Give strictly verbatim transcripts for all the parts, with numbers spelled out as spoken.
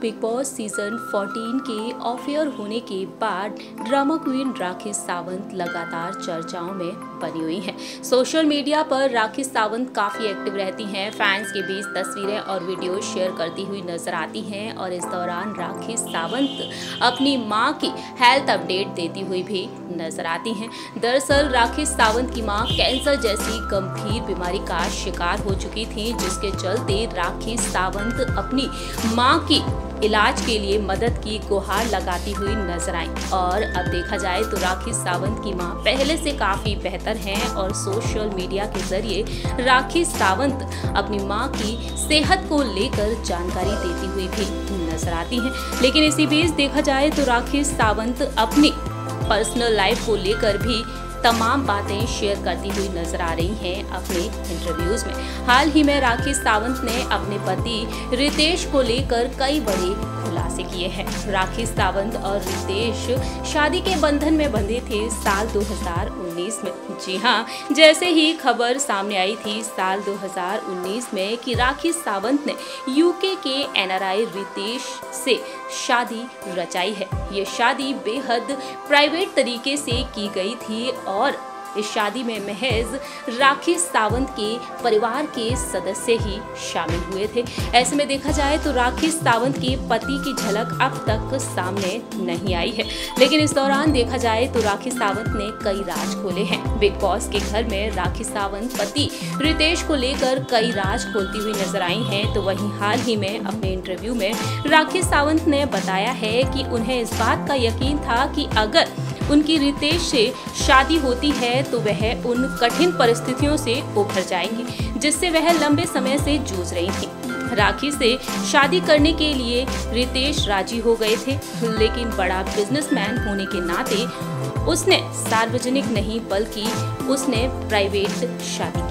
Big boss season चौदह के of air होने के बाद ड्रामा क्वीन राखी सावंत लगातार चर्चाओं में बनी हुई हैं। सोशल मीडिया पर राखी सावंत काफी एक्टिव रहती हैं, फैंस के बीच तस्वीरें और वीडियो शेयर करती हुई नजर आती हैं और इस दौरान राखी सावंत अपनी मां की हेल्थ अपडेट देती हुई भी नजर आती हैं। दरअसल राखी सावंत की मां कैंसर जैसी गंभीर बीमारी का शिकार हो चुकी थी, जिसके चलते राखी सावंत अपनी मां की इलाज के लिए मदद की गुहार लगाती हुई नजर आई। और अब देखा जाए तो राखी सावंत की मां पहले से काफी बेहतर हैं और सोशल मीडिया के जरिए राखी सावंत अपनी मां की सेहत को लेकर जानकारी देती हुई भी नजर आती हैं। लेकिन इसी बीच देखा जाए तो राखी सावंत अपनी पर्सनल लाइफ को लेकर भी तमाम बातें शेयर करती हुई नजर आ रही हैं अपने इंटरव्यूज में। हाल ही में राखी सावंत ने अपने पति रितेश को लेकर कई बड़े खुलासे किए हैं। राखी सावंत और रितेश शादी के बंधन में बंधे थे साल दो हज़ार उन्नीस में। जी हाँ, जैसे ही खबर सामने आई थी साल दो हज़ार उन्नीस में कि राखी सावंत ने यूके के एनआरआई रितेश से शादी रचाई है। ये शादी बेहद प्राइवेट तरीके से की गई थी और इस शादी में महज राखी सावंत के परिवार के सदस्य ही शामिल हुए थे। ऐसे में देखा जाए तो राखी सावंत के पति की झलक अब तक सामने नहीं आई है। लेकिन इस दौरान देखा जाए तो राखी सावंत ने कई राज खोले हैं। बिग बॉस के घर में राखी सावंत पति रितेश को लेकर कई राज खोलती हुई नजर आई हैं। तो वहीं हाल ही में अपने इंटरव्यू में राखी सावंत ने बताया है कि उन्हें इस बात का यकीन था कि अगर उनकी रितेश से शादी होती है तो वह उन कठिन परिस्थितियों से उभर जाएंगी जिससे वह लंबे समय से जूझ रही थी। राखी से शादी करने के लिए रितेश राजी हो गए थे, लेकिन बड़ा बिजनेसमैन होने के नाते उसने सार्वजनिक नहीं बल्कि उसने प्राइवेट शादी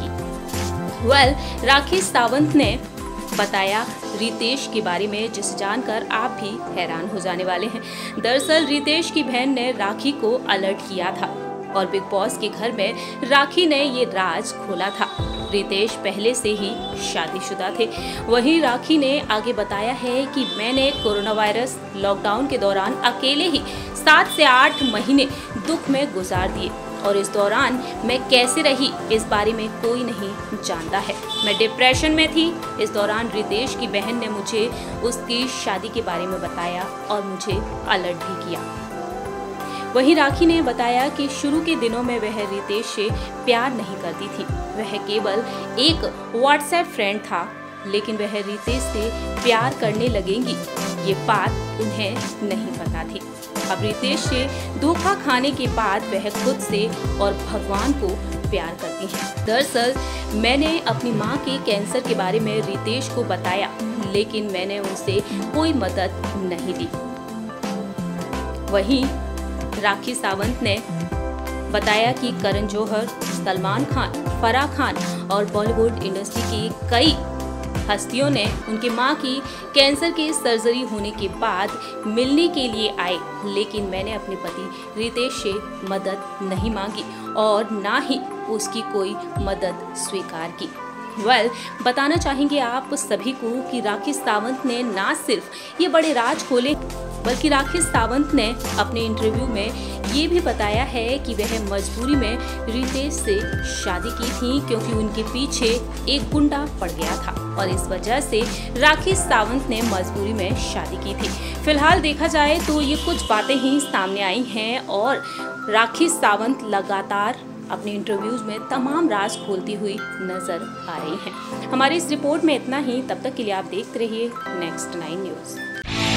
की। वेल, राखी सावंत ने बताया रितेश के बारे में जिसे जानकर आप भी हैरान हो जाने वाले हैं। दरअसल रितेश की बहन ने राखी को अलर्ट किया था और बिग बॉस के घर में राखी ने ये राज खोला था। रितेश पहले से ही शादीशुदा थे। वहीं राखी ने आगे बताया है कि मैंने कोरोना वायरस लॉकडाउन के दौरान अकेले ही सात से आठ महीने दुख में गुजार दिए और इस दौरान मैं कैसे रही इस बारे में कोई नहीं जानता है। मैं डिप्रेशन में थी। इस दौरान रितेश की बहन ने मुझे उसकी शादी के बारे में बताया और मुझे अलर्ट भी किया। वहीं राखी ने बताया कि शुरू के दिनों में वह रितेश से प्यार नहीं करती थी, वह केवल एक व्हाट्सएप फ्रेंड था, लेकिन वह रितेश से प्यार करने लगेंगी ये बात उन्हें नहीं पता थी। अब रितेश से धोखा खाने के बाद वह खुद से और भगवान को प्यार करती हैं। दरअसल मैंने अपनी मां के कैंसर के बारे में रितेश को बताया, लेकिन मैंने उनसे कोई मदद नहीं ली। वहीं राखी सावंत ने बताया कि करण जौहर, सलमान खान, फराह खान और बॉलीवुड इंडस्ट्री की कई हस्तियों ने उनकी मां की कैंसर की सर्जरी होने के बाद मिलने के लिए आए, लेकिन मैंने अपने पति रितेश से मदद नहीं मांगी और ना ही उसकी कोई मदद स्वीकार की। वेल, well, बताना चाहेंगे आप सभी को कि राखी सावंत ने ना सिर्फ ये बड़े राज खोले बल्कि राखी सावंत ने अपने इंटरव्यू में ये भी बताया है कि वह मजबूरी में रितेश से शादी की थी क्योंकि उनके पीछे एक गुंडा पड़ गया था और इस वजह से राखी सावंत ने मजबूरी में शादी की थी। फिलहाल देखा जाए तो ये कुछ बातें ही सामने आई हैं और राखी सावंत लगातार अपने इंटरव्यूज में तमाम राज खोलती हुई नजर आ रही हैं। हमारी इस रिपोर्ट में इतना ही। तब तक के लिए आप देखते रहिए नेक्स्ट नाइन न्यूज।